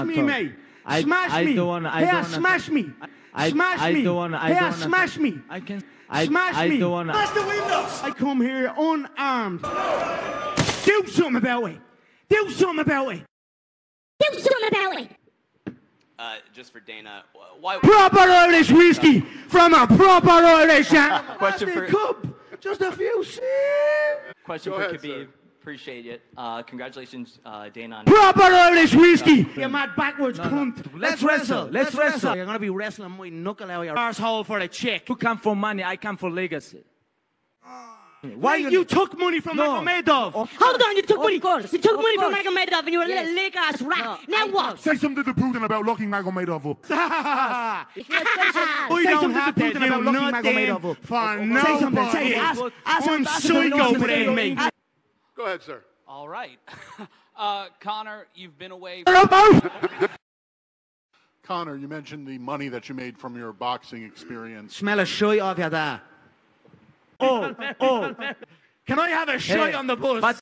me, mate. Smash me. Here, smash me. Smash me. Here, smash me. Smash me. Smash the windows. I come here unarmed. Do something about it. Do something about it. Do something about it. Just for Dana, why? Proper Irish whiskey from a proper Irish question for cup. Just a few sips. Question for Khabib. Appreciate it. Congratulations, Dana. On proper Irish whiskey. You mad backwards cunt. Let's wrestle. Let's wrestle. You're gonna be wrestling my knuckle out your arsehole for a check. You come for money. I come for legacy. Why you took money from Magomedov? Hold on, you took money. You took money from Magomedov and you were a little lick ass rat. Now what? Say something to Putin about locking Magomedov up. We don't have to do nothing for nobody. Say it. I'm psycho brain, mate. Go ahead, sir. All right. Conor, you've been away. Conor, you mentioned the money that you made from your boxing experience. Smell a shite off your dad. Oh. Can I have a shite on the bus?